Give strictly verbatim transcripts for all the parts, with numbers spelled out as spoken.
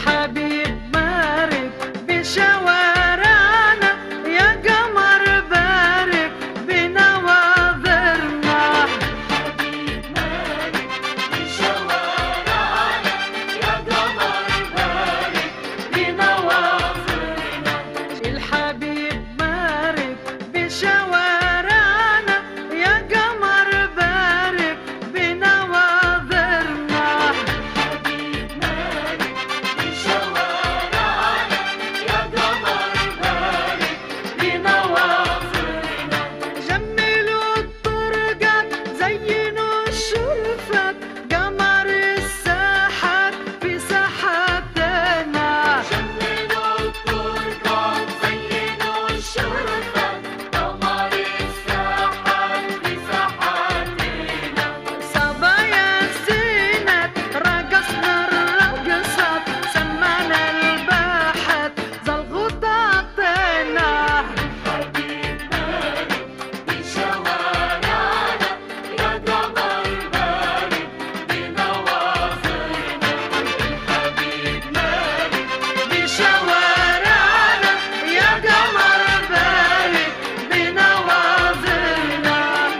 الحبيب مارك بشوارعنا، يا قمر بارك بنواظرنا. الحبيب مارك بشوارعنا، يا قمر بارك بنواظرنا. الحبيب مارك بشوارعنا، يا قمر بارك بنواظرنا. الحبيب مارك بشوارعنا، يا قمر بارك بنواظرنا. جملوا الطرقات زينوا الشرفات، قمر الساحات في ساحاتنا. جملوا الطرقات زينوا الشرفات، قمر الساحات في ساحاتنا. صبايا الزينات رقصنا الرقصات، سمعنا الباحات زلغوط عطينا. الحبيب مارك بشوارعنا، يا قمر بارك بنواظرنا. الحبيب مارك بشوارعنا، يا قمر بارك بنواظرنا.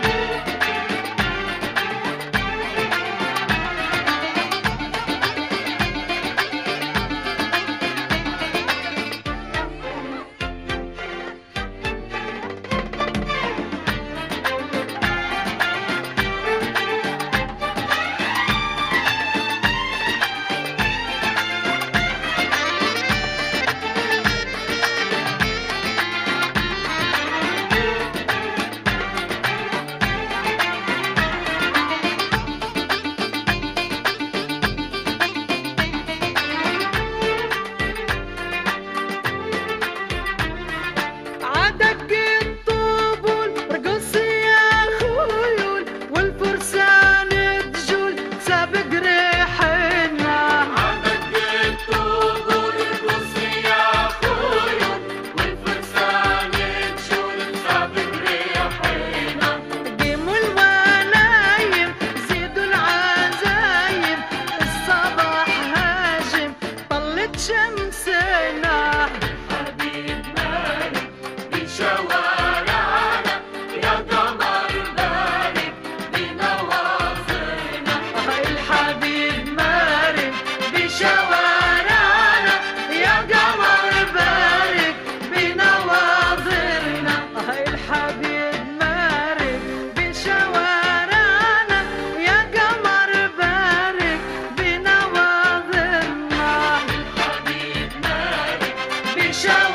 عدق الطبول رقص يا خيول، والفرسان تجول سابق ريحنا. عدق الطبول رقص يا خيول، والفرسان تجول سابق ريحنا. قيموا الولايم زيدوا العزايم، الصباح هاجم طلت شمسنا. الحبيب مارك بشوارعنا، يا قمر بارك بنواظرنا. الحبيب مارك بشوارعنا، يا قمر بارك بنواظرنا. الحبيب مارك بشوارعنا، يا قمر بارك بنواظرنا. الحبيب مارك بشوارعنا.